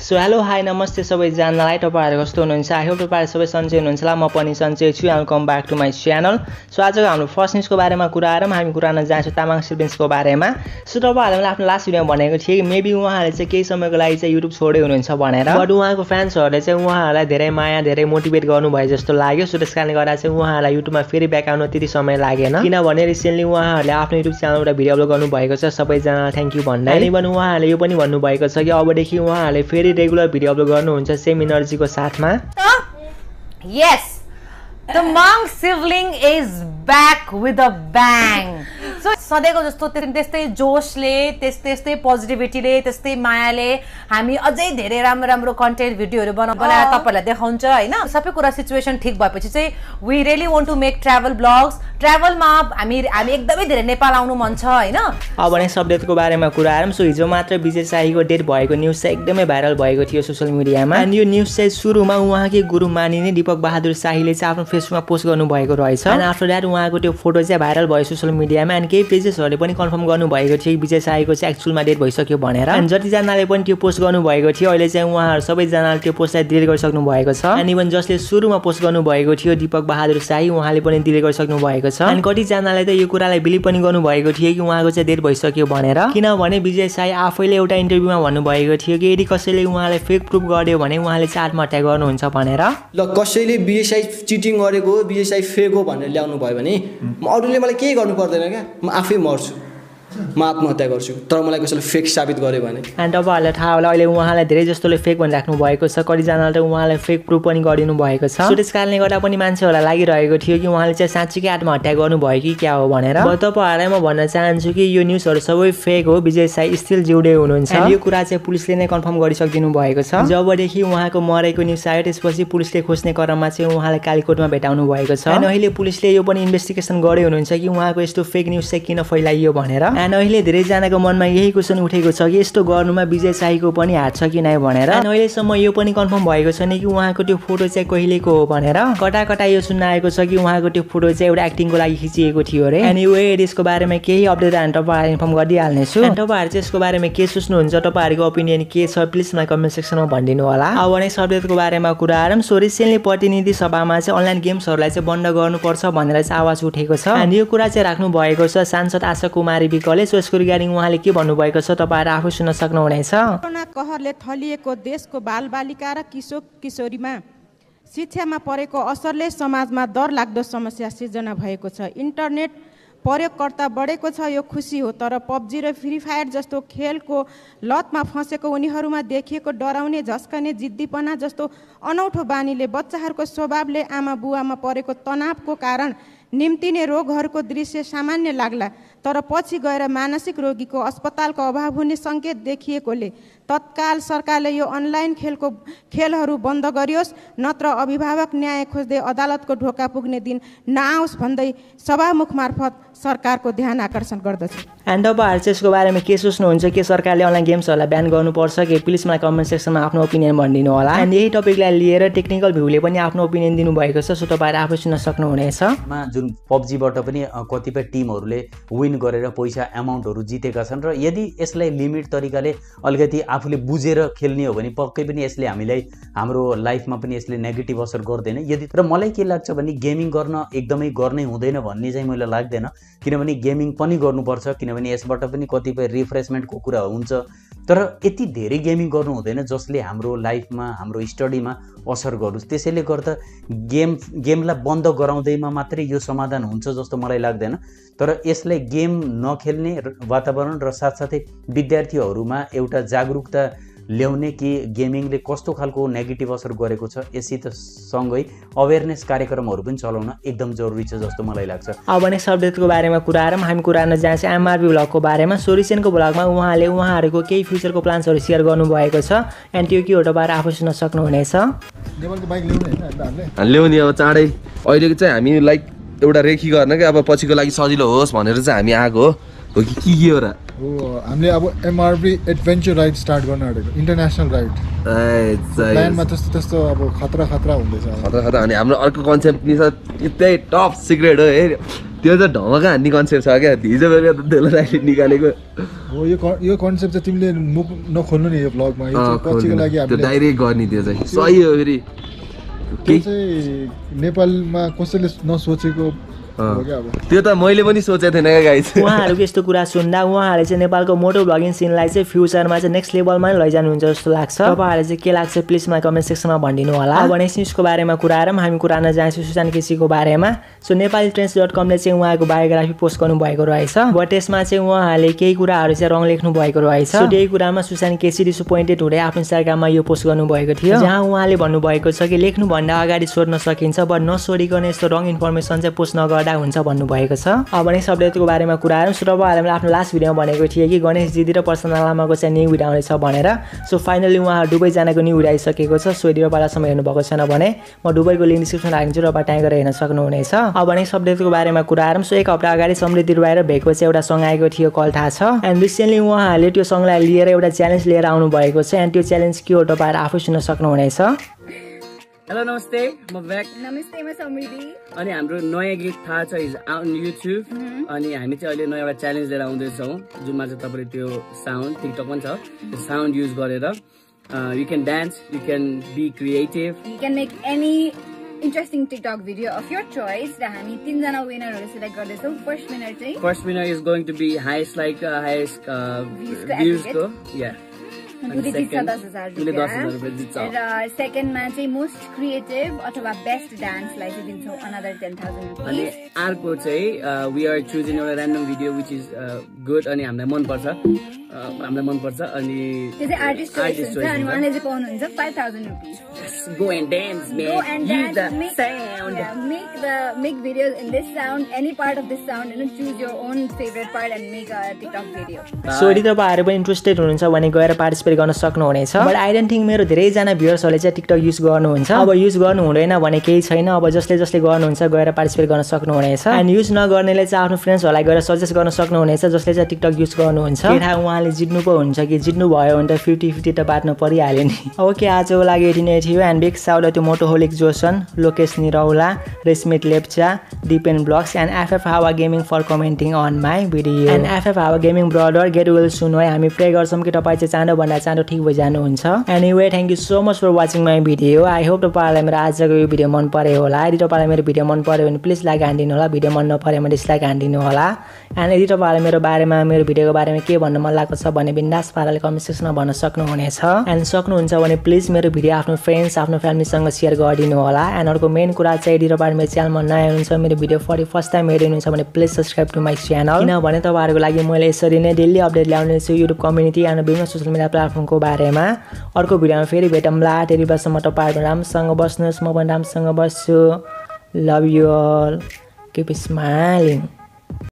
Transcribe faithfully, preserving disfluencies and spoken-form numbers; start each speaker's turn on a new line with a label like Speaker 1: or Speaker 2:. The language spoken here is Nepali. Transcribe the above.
Speaker 1: सो हेलो हाई नमस्ते सबैजनालाई, तपाईहरु कस्तो हुनुहुन्छ? आई होप तपाईहरु सबै सन्चै हुनुहुन्छ होला। म पनि सन्चै छु। Welcome back to my channel. So आजको हाम्रो फर्स्ट न्यूजको बारेमा कुरा गरौँ। हामी कुरा गर्न जान्छौँ तामाङ सिब्लिङ्सको बारेमा। सो तपाईहरुले आफ्नो लास्ट भिडियोमा भनेको थिए कि मेबी उहाँहरूले चाहिँ केही समयको लागि चाहिँ युट्युब छोड्दै हुनुहुन्छ भनेर, बट उहाँको फ्यान्सहरूले चाहिँ उहाँहरूलाई धेरै माया धेरै मोटिभेट गर्नु भयो जस्तो लाग्यो। सो त्यसकारणले गर्दा चाहिँ उहाँहरूलाई युट्युबमा फेरि ब्याक आउन त्यति समय लागेन, किनभने रिसेन्टली उहाँहरूले आफ्नो युट्युब च्यानलबाट भिडियो अपलोड गर्नु भएको छ सबैजना थ्याङ्क यू भन्दै। अनि पनि उहाँहरूले यो पनि भन्नु भएको छ कि अबदेखि उहाँहरूले फेरि रेगुलर भिडियो अपलोड गर्नुहुन्छ सेम एनर्जीको साथमा।
Speaker 2: Yes, the Tamang sibling is back with a bang. So सधैँको जस्तो त्यस्तै जोशले त्यस्तै पोजिटिभिटीले त्यस्तै मायाले हामी अझै धेरै राम्रो राम्रो कन्टेन्ट भिडियोहरू बनाएर तपाईहरुलाई देखाउँछ हैन। सबै कुरा सिचुएसन ठीक भएपछि चाहिँ we really want to make travel vlogs. ट्राभलमा हामी हामी एकदमै धेरै नेपाल आउनु मन छ हैन।
Speaker 1: अब भने अपडेटको बारेमा कुरा गरौँ। सो हिजो मात्र विजय शाहीको डेथ भएको न्यूज चाहिँ एकदमै भाइरल भएको थियो सोशल मिडियामा। अनि यो न्यूज चाहिँ सुरुमा उहाँकै गुरु मानिने दीपक बहादुर शाहीले चाहिँ आफ्नो फेसबुकमा पोस्ट गर्नु भएको रहेछ। अनि आफ्टर द्याट उहाँको त्यो फोटो चाहिँ भाइरल भयो सोशल मिडियामा। अनि केही पेजेसहरूले पनि कन्फर्म गर्नु भएको थियो विजय शाहीको चाहिँ एक्चुअलमा डेथ भइसक्यो भनेर। अनि जतिजनाले पनि त्यो पोस्ट गर्नु भएको थियो अहिले चाहिँ उहाँहरू सबैजनाले त्यो पोस्टलाई डिलिट गरिसक्नु भएको छ। अनि इभन जसले सुरुमा पोस्ट गर्नु भएको थियो दीपक बहादुर शाही उहाँले पनि डिलिट गरिसक्नु भएको छ। अनि कतिजनाले त यो कुरालाई बिलिभ पनि गर्नु भएको थियो कि उहाँको चाहिँ डेथ भइसक्यो भनेर, किनभने विजय शाही आफैले एउटा इन्टरभ्यूमा भन्नुभएको थियो कि यदि कसैले उहाँलाई फेक प्रुफ गर्यो भने उहाँले चाहिँ आत्महत्या गर्नुहुन्छ भनेर।
Speaker 3: ल कसैले विजय शाही चिटिङ गरेको विजय शाही फेक हो भनेर ल्याउनु भयो भने अरूले मलाई केही गर्नु पर्दैन क्या, म आफै मर्छु, म आत्महत्या गर्छु, तर मलाई कसैले फेक साबित गर्यो भने।
Speaker 1: अनि तपाईँहरूलाई थाहा होला अहिले उहाँलाई धेरै जस्तोले फेक भनिराख्नु भएको छ, कतिजनाले त उहाँलाई फेक प्रुफ पनि गरिदिनु भएको छ। सो त्यस कारणले गर्दा पनि मान्छेहरूलाई लागिरहेको थियो कि उहाँले चाहिँ साँच्चीकै आत्महत्या गर्नुभयो कि क्या हो भनेर। अब तपाईँहरूलाई म भन्न चाहन्छु कि यो न्युजहरू सबै फेक हो, विजय शाही स्टिल जिउँदै हुनुहुन्छ। यो कुरा चाहिँ पुलिसले नै कन्फर्म गरिसकिदिनु भएको छ। जबदेखि उहाँको मरेको न्युज आयो त्यसपछि पुलिसले खोज्ने क्रममा चाहिँ उहाँलाई कालीकोटमा भेटाउनु भएको छ। अनि अहिले पुलिसले यो पनि इन्भेस्टिगेसन गर्दै हुनुहुन्छ कि उहाँको यस्तो फेक न्युज चाहिँ किन फैलाइयो भनेर। अनि अहिले धेरैजनाको मनमा यही क्वेसन उठेको छ कि यस्तो गर्नुमा विजय शाहीको पनि हात छ कि नै भनेर। अनि अहिलेसम्म यो पनि कन्फर्म भएको छैन कि उहाँको त्यो फोटो चाहिँ कहिलेको हो भनेर। कता कता यो सुन्न आएको छ कि उहाँको त्यो फोटो चाहिँ एउटा एक्टिङको लागि खिचिएको थियो अरे। अनि यो यसको बारेमा केही अपडेट आयो भने तपाईँहरू इन्फर्म गरिदिइहाल्नेछु। अनि तपाईँहरू चाहिँ यसको बारेमा के सोच्नुहुन्छ, तपाईँहरूको ओपिनियन के छ प्लिज मलाई कमेन्ट सेक्सनमा भनिदिनु होला। अब नेक्स्ट अपडेटको बारेमा कुरा गरौँ। सो रिसेन्टली प्रतिनिधि सभामा चाहिँ अनलाइन गेम्सहरूलाई चाहिँ बन्द गर्नुपर्छ भनेर चाहिँ आवाज उठेको छ। अनि यो कुरा चाहिँ राख्नु भएको छ सांसद आशा कुमारी विकले। सो यसको रिगार्डिङ उहाँले के भन्नुभएको छ तपाईँहरू आफै सुन्न सक्नुहुनेछ।
Speaker 4: कोरोना कहरले थलिएको देशको बालबालिका र किशोर किशोरीमा शिक्षामा परेको असरले समाजमा डरलाग्दो समस्या सिर्जना भएको छ। इन्टरनेट प्रयोगकर्ता बढेको छ यो खुसी हो, तर पब्जी र फ्री फायर जस्तो खेलको लतमा फँसेको उनीहरूमा देखिएको डराउने झस्कने जिद्दीपना जस्तो अनौठो बानीले बच्चाहरूको स्वभावले आमा बुवामा परेको तनावको कारण निम्तिने रोगहरूको दृश्य सामान्य लाग्ला, तर पछि गएर मानसिक रोगीको अस्पतालको अभाव हुने सङ्केत देखिएकोले तत्काल सरकारले यो अनलाइन खेलको खेलहरू बन्द गरियोस्, नत्र अभिभावक न्याय खोज्दै अदालतको ढोका पुग्ने दिन नआओस् भन्दै सभामुख मार्फत सरकारको ध्यान आकर्षण गर्दछु।
Speaker 1: एन्ड तपाईँहरू चाहिँ यसको बारेमा के सोच्नुहुन्छ, के सरकारले अनलाइन गेम्सहरूलाई ब्यान गर्नुपर्छ कि प्लिज मलाई कमेन्ट सेक्सनमा आफ्नो ओपिनियन भनिदिनु होला। एन्ड यही टपिकलाई लिएर टेक्निकल भ्यूले पनि आफ्नो ओपिनियन दिनुभएको छ। सो तपाईँहरू आफै सुन्न सक्नुहुनेछ।
Speaker 5: जुन पब्जीबाट पनि कतिपय टिमहरूले विन गरेर पैसा एमाउन्टहरू जितेका छन् र यदि यसलाई लिमिट तरिकाले अलिकति आफूले बुझेर खेल्ने हो भने पक्कै पनि यसले हामीलाई हाम्रो लाइफमा पनि यसले नेगेटिभ असर गर्दैन। यदि र मलाई के लाग्छ भने गेमिङ गर्न एकदमै गर्नै हुँदैन भन्ने चाहिँ मलाई लाग्दैन, किनभने गेमिङ पनि गर्नुपर्छ, किनभने यसबाट पनि कतिपय रिफ्रेसमेन्टको कुरा हुन्छ, तर यति धेरै गेमिङ गर्नु हुँदैन जसले हाम्रो लाइफमा हाम्रो स्टडीमा असर गरोस्। त्यसैले गर्दा गेम गेमलाई बन्द गराउँदैमा मात्रै यो समाधान हुन्छ जस्तो मलाई लाग्दैन, तर यसलाई गेम नखेल्ने वातावरण र साथसाथै विद्यार्थीहरूमा एउटा जागरुकता ल्याउने कि गेमिङले कस्तो खालको नेगेटिभ असर गरेको छ यसित सँगै अवेरनेस कार्यक्रमहरू पनि चलाउन एकदम जरुरी छ जस्तो मलाई लाग्छ।
Speaker 1: अब नेक्स्ट अपडेटको बारेमा कुरा गरौँ। हामी कुरा गर्न जान्छौँ एमआरबी ब्लगको बारेमा। सो रिसेन्टको ब्लगमा उहाँले उहाँहरूको केही फ्युचरको प्लान्सहरू सेयर गर्नुभएको छ एन्ड त्यो के हो तपाईँहरू आफै सुन्न सक्नुहुनेछ।
Speaker 6: नेपालको बाइक ल्याउने हैन ल्याउने अब चाँडै अहिलेको चाहिँ हामी लाइक एउटा रेखी गर्न कि अब पछिको लागि सजिलो होस् भनेर चाहिँ हामी आएको हो कि के के हो र हो हामीले अब एमआरबी एडभेन्चर राइड स्टार्ट गर्न आँटेको इन्टरनेसनल राइड ए प्लानमा त्यस्तो त्यस्तो अब खतरा खतरा हुँदैछ खतरा खतरा अनि हाम्रो अर्को कन्सेप्ट नि छ त्यही टप सिक्रेट हो हे त्यो चाहिँ ढमका हान्ने कन्सेप्ट छ क्या हिजो बेलुका त त्यसलाई राइट निकालेको
Speaker 7: हो यो यो कन्सेप्ट चाहिँ तिमीले मुख नखोल्नु नि यो ब्लगमा यो चाहिँ पछिको लागि
Speaker 6: त्यो डाइरेक्ट गर्ने त्यो चाहिँ सही हो फेरि
Speaker 7: त्यो चाहिँ नेपालमा कसैले नसोचेको
Speaker 6: त्यो त मैले पनि सोचेको थिएन क्या गाइस
Speaker 1: उहाँहरूको यस्तो कुरा सुन्दा उहाँहरूले चाहिँ नेपालको मोटो भ्लगिङ सिनलाई चाहिँ फ्युचरमा चाहिँ नेक्स्ट लेभलमा नै लैजानुहुन्छ जस्तो लाग्छ तपाईँहरूले चाहिँ के लाग्छ प्लिज मलाई कमेन्ट सेक्सनमा भनिदिनु होला अब नेक्स्ट न्युजको बारेमा कुरा गरौँ हामी कुरा गर्न जान्छौँ सुशान्त केसीको बारेमा सो नेपाली ट्रेन्ड्स डट कमले चाहिँ उहाँको बायोग्राफी पोस्ट गर्नुभएको रहेछ बट त्यसमा चाहिँ उहाँहरूले केही कुराहरू चाहिँ रङ लेख्नु भएको रहेछ सो त्यही कुरामा सुशान्त केसी डिसपोइन्टेड हुँदै आफ्नो इन्स्टाग्राममा यो पोस्ट गर्नुभएको थियो जहाँ उहाँले भन्नुभएको छ कि लेख्नुभन्दा अगाडि सोध्न सकिन्छ बट नसोधिकन यस्तो रङ इन्फर्मेसन चाहिँ पोस्ट नगर्दा हुन्छ भन्नुभएको छ अब नेक्स्ट अपडेटको बारेमा कुरा गरौँ सो तपाईँहरूले आफ्नो लास्ट भिडियोमा भनेको थिएँ कि गणेश दिदी र प्रसन्न लामाको चाहिँ न्यू भिडियो आउँदैछ भनेर सो फाइनली उहाँ दुबईजनाको न्यू भिडियो आइसकेको छ सो यदि तपाईँलाई हेर्नु भएको छैन भने म दुबईको लिङ्क डिस्क्रिप्सन राखिदिन्छु र तपाईँ त्यहाँ गएर हेर्न सक्नुहुनेछ अब नेक्स्ट अपडेटको बारेमा कुरा गरौँ सो एक हप्ता अगाडि समृद्धि रुवाई र भेको चाहिँ एउटा सङ आएको थियो कल थाहा छ एन्ड रिसेन्टली उहाँहरूले त्यो सङलाई लिएर एउटा च्यालेन्ज लिएर आउनु भएको छ एन्ड त्यो च्यालेन्ज के हो तपाईँहरू आफै सुन्न सक्नुहुनेछ
Speaker 8: हेलो नमस्ते म ब्याक
Speaker 9: नमस्ते म समृद्धि
Speaker 8: अनि हाम्रो नयाँ गीत थाहा छ इज आउट युट्युब अनि हामी चाहिँ अहिले नयाँ एउटा च्यालेन्ज लिएर आउँदैछौँ जुनमा चाहिँ तपाईँले त्यो साउन्ड टिकटक पनि छ त्यो साउन्ड युज गरेर you can dance you can be creative
Speaker 9: you can make any interesting TikTok video of your choice र हामी तीनजना विनरहरू सिलेक्ट गर्दैछौँ फर्स्ट विनर चाहिँ
Speaker 8: first winner is going to be highest like highest भ्युजको या
Speaker 9: र सेकेन्डमा चाहिँ मोस्ट क्रिएटिभ अथवा बेस्ट डान्सलाई चाहिँ दिन्छौँ अनदर टेन थाउजन्ड
Speaker 8: अनि अर्को चाहिँ वी आर चुजिङ एउटा random video which is good अनि हामीलाई मनपर्छ हामीलाई मनपर्छ अनि
Speaker 9: त्यो चाहिँ आर्टिस्ट चोइस हुन्छ अनि उहाँले चाहिँ पाउनुहुन्छ five thousand rupees
Speaker 8: go and dance
Speaker 9: Go and dance, make, yeah, make the make videos in this sound, any part of this sound, you know, choose your own favorite part and make a TikTok video.
Speaker 1: So यदि तपाईँहरू पनि इन्ट्रेस्टेड हुनुहुन्छ भने गएर पार्टिसिपेट गर्न सक्नुहुनेछ बट आई डोन्ट थिङ्क मेरो धेरैजना भ्युअर्सहरूले चाहिँ टिकटक युज गर्नुहुन्छ अब युज गर्नु हुँदैन भने केही छैन अब जसले जसले गर्नुहुन्छ गएर पार्टिसिपेट गर्न सक्नुहुनेछ एन्ड युज नगर्नेले चाहिँ आफ्नो फ्रेन्ड्सहरूलाई गएर सजेस्ट गर्न सक्नुहुनेछ जसले चाहिँ टिकटक युज गर्नुहुन्छ केटा उहाँले जित्नु पो हुन्छ कि जित्नु भयो भने त फिफ्टी फिफ्टी त बाँड्नु परिहाल्यो नि ओके आजको लागि यति नै थियो एन्ड बिग साउट त्यो Motoholic Joshan Lokesh Niraula Resmit Lepcha Dipen vlogs and FF Hawa gaming for commenting on my video and FF Hawa gaming brother get well soon है हामी प्रे गर्छौँ कि तपाईँ चाहिँ चाँडो भन्दा चाँडो ठिक भइजानुहुन्छ anyway thank you so much for watching my video I hope तपाईँहरूलाई मेरो आजको यो भिडियो मन पऱ्यो होला यदि तपाईँलाई मेरो भिडियो मन पऱ्यो भने प्लिज लाइक हानिदिनु होला भिडियो मन नपऱ्यो भने डिसलाइक हानिदिनु होला एन्ड यदि तपाईँहरूलाई मेरो बारेमा मेरो भिडियोको बारेमा के भन्नु मन लागेको छ भने बिन्दास पाराले कमेन्ट सेक्सनमा भन्न सक्नुहुनेछ एन्ड सक्नुहुन्छ भने प्लिज मेरो भिडियो आफ्नो फ्रेन्ड्स आफ्नो फ्यामिलीसँग सेयर गरिदिनु होला एन्ड अर्को मेन कुरा चाहिँ यदि तपाईँ मेरो च्यानलमा नयाँ हुनुहुन्छ मेरो भिडियो फर फर्स्ट टाइम हेरिनुहुन्छ भने please subscribe to my channel किनभने तपाईँहरूको लागि मैले यसरी नै डेली अपडेट ल्याउने छु युट्युब कम्युनिटी एन्ड विभिन्न सोसियल मिडिया प्लेटफर्मको बारेमा अर्को भिडियोमा फेरि भेटौँला त्यति बेलासम्म तपाईँहरू राम्रोसँग बस्नुहोस् म पनि राम्रोसँग बस्छु love you all keep smiling